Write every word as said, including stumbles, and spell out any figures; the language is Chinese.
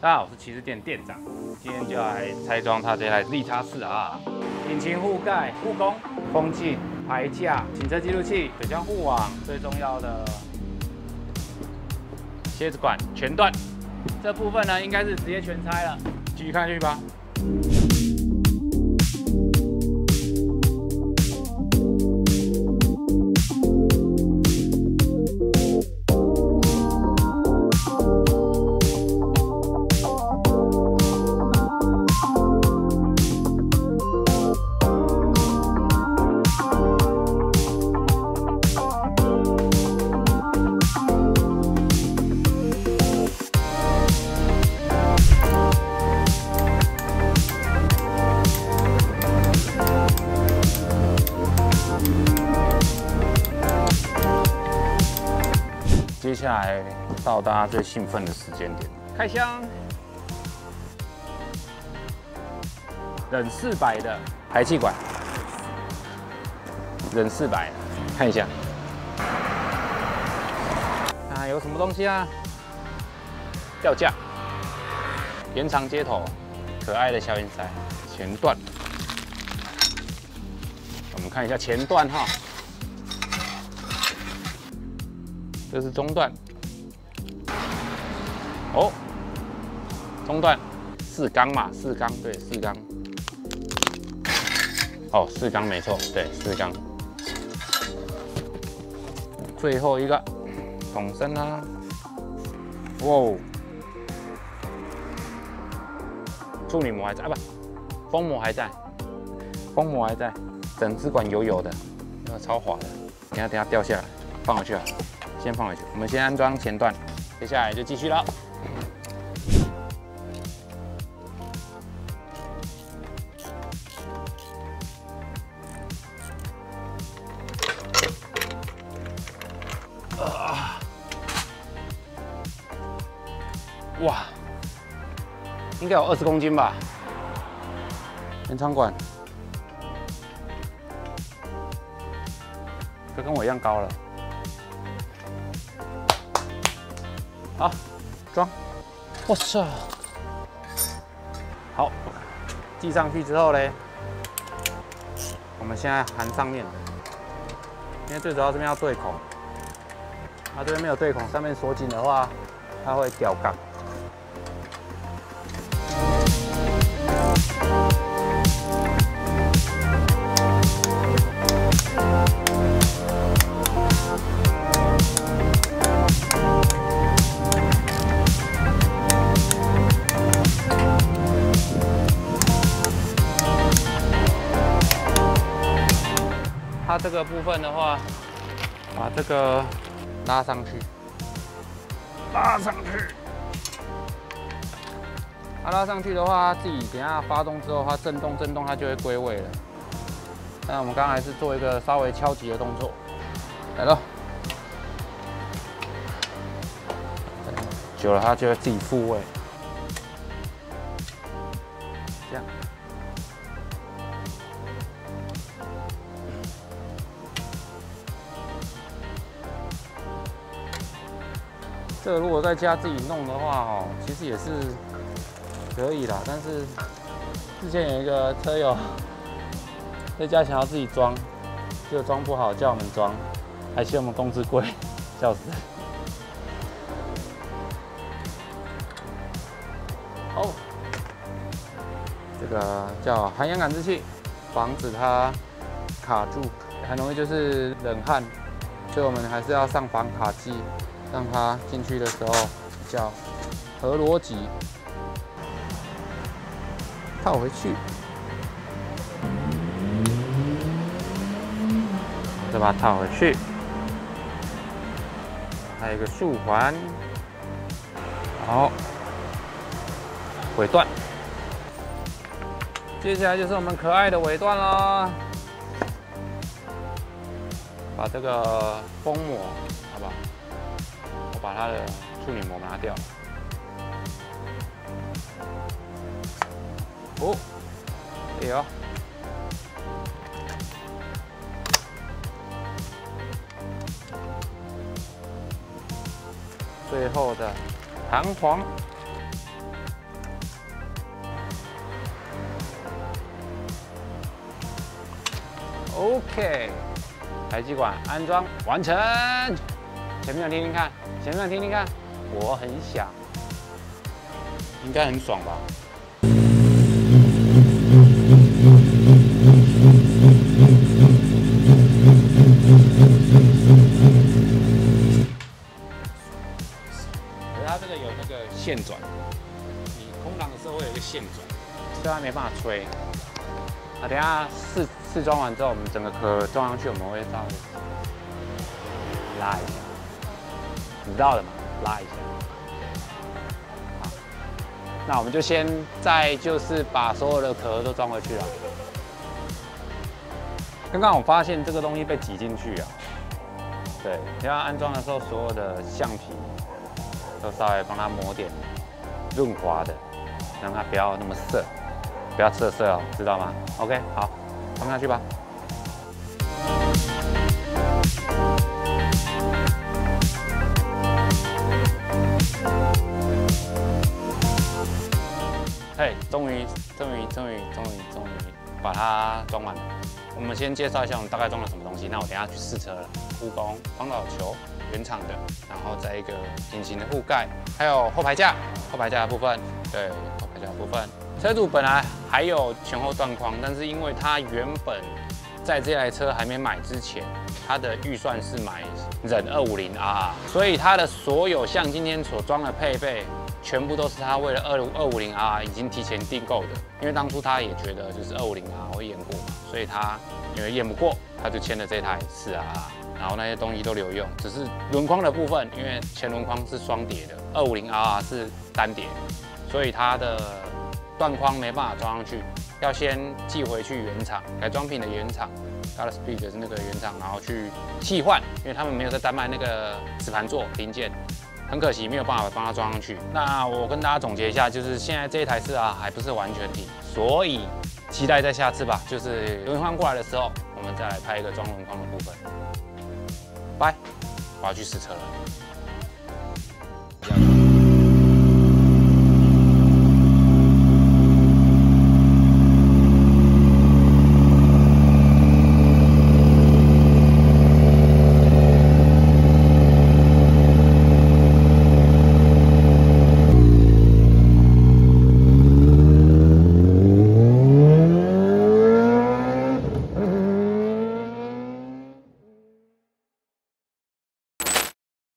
大家好，我是骑士店店长，今天就来拆装它这台利叉四啊，引擎护盖、护弓、风镜、排架、行车记录器、水箱护网，最重要的蝎子管全断。这部分呢，应该是直接全拆了，继续看下去吧。 接下来到大家最兴奋的时间点，开箱。忍四百的排气管，忍四百，看一下，啊，有什么东西啊？吊架，延长接头，可爱的小眼塞，前段。我们看一下前段哈。 这是中段，哦，中段四缸嘛，四缸对，四缸，哦，四缸没错，对，四缸。最后一个筒身啊，哇哦，处理膜还在啊，不，封膜还在，封膜还在，整支管油油的，那个超滑的，等下等下掉下来，放回去啊。 先放回去，我们先安装前段，接下来就继续了。啊！哇，应该有二十公斤吧？延长管，这跟我一样高了。 好，装，我操！好，系上去之后嘞，我们现在含上面，因为最主要这边要对孔，它这边没有对孔，上面锁紧的话，它会掉杠。它这个部分的话，把这个拉上去，拉上去。它拉上去的话，它自己等一下发动之后，它震动震动，它就会归位了。那我们刚才是做一个稍微敲击的动作，来了。久了它就会自己复位，这样。 这个如果在家自己弄的话，哦，其实也是可以啦。但是之前有一个车友在家想要自己装，结果装不好，叫我们装，还嫌我们工资贵，笑死。哦，这个叫含氧感知器，防止它卡住，很容易就是冷汗，所以我们还是要上防卡剂。 让它进去的时候比较合逻辑，套回去，再把它套回去，还有一个束环，好，尾段，接下来就是我们可爱的尾段啦，把这个封膜，好不好？ 把它的处理膜拿掉。哦，哎呦，最后的弹簧， OK， 排气管安装完成。前面听听看，前面听听看，我很想，应该很爽吧？可是它这个有那个线转，你空档的时候会有一个线转，所以它没办法吹。那等一下试试装完之后，我们整个壳装上去，我们会稍微拉一下，你知道的嘛，拉一下。好，那我们就先再就是把所有的壳都装回去了。刚刚我发现这个东西被挤进去啊，对，要安装的时候，所有的橡皮都稍微帮它抹点润滑的，让它不要那么涩。不要涩涩哦，知道吗 ？OK， 好，放下去吧。嘿，终于，终于，终于，终于，终于把它装完了。我们先介绍一下我们大概装了什么东西。那我等一下去试车了。护弓、方导球，原厂的，然后再一个隐形的护盖，还有后排架，后排架的部分，对，后排架的部分。车主本来还有前后断框，但是因为他原本在这台车还没买之前，他的预算是买忍二五零 R， 所以他的所有像今天所装的配备，全部都是他为了二五零 R 已经提前订购的。因为当初他也觉得就是二五零 R 会验过嘛，所以他因为验不过，他就签了这台四 R， 然后那些东西都留用，只是轮框的部分，因为前轮框是双碟的，二五零 R 是单碟，所以它的断框没办法装上去，要先寄回去原厂改装品的原厂 ，Galaspy 的那个原厂，然后去替换，因为他们没有在单卖那个磁盘座零件，很可惜没有办法帮它装上去。那我跟大家总结一下，就是现在这一台是啊还不是完全体，所以期待在下次吧，就是轮框过来的时候，我们再来拍一个装轮框的部分。拜，我要去试车了。